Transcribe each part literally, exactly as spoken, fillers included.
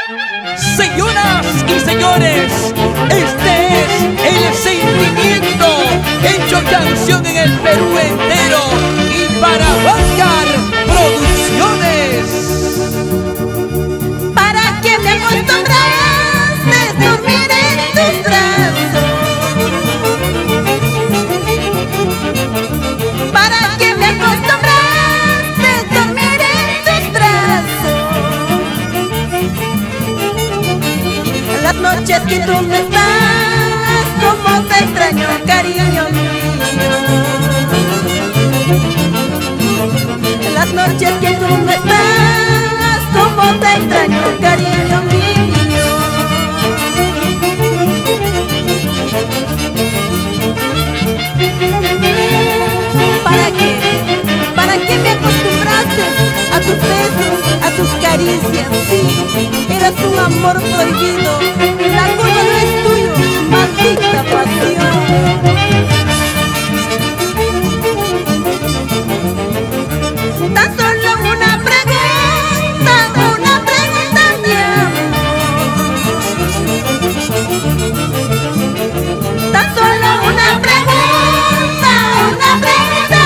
Señoras y señores, este es el sentimiento hecho canción en el Perú entero y para Bancar Producciones. ¿Para qué me acostumbraste a dormir en tus brazos? ¿Para qué me acostumbraste a dormir en tus brazos? Las noches que tú no estás, como te extraño, cariño mío. Las noches que tú no estás, como te extraño, cariño mío. ¿Para qué? ¿Para qué me acostumbraste a tus besos, a tus caricias? Sí, eras un amor prohibido. La culpa no es tuyo, maldita pasión. Tan solo una pregunta, una pregunta mi amor. Tan solo una pregunta, una pregunta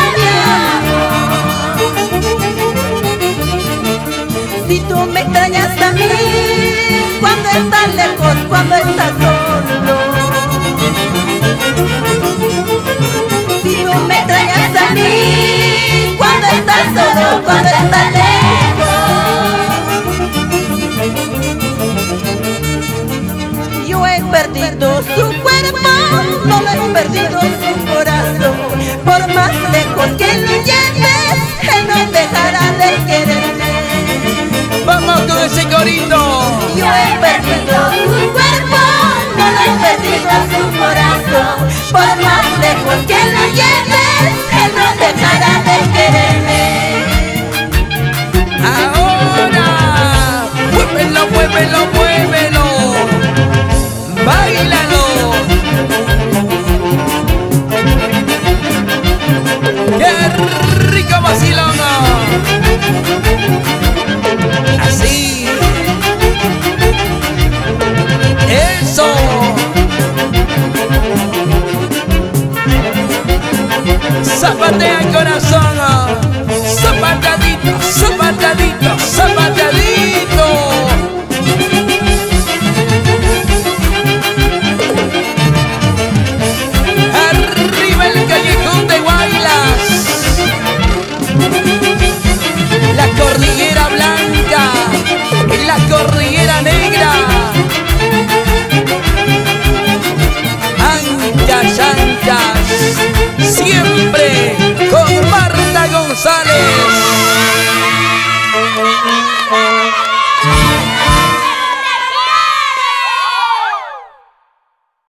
mi amor. Si tú me extrañas a mí, cuando estás lejos, cuando estás solo. Si tú me extrañas a mí, cuando estás solo, cuando estás lejos. Yo he perdido su cuerpo, no lo he perdido su corazón. Por más lejos que lo lleves, él no dejará de quererme. Vamos con ese corito. Yo he perdido su cuerpo, no lo he perdido su corazón. Por más lejos que lo lleves, él no dejará de quererme. Ahora, muévelo, muévelo, muévelo. Báilalo. ¡Qué rico vacilón! Así. Eso. Zapatea corazón. Zapatadito, zapatadito, zapatadito. Arriba el callejón de Guaylas, la cordillera blanca, la cordillera negra, anchas, anchas, siempre con Marta González.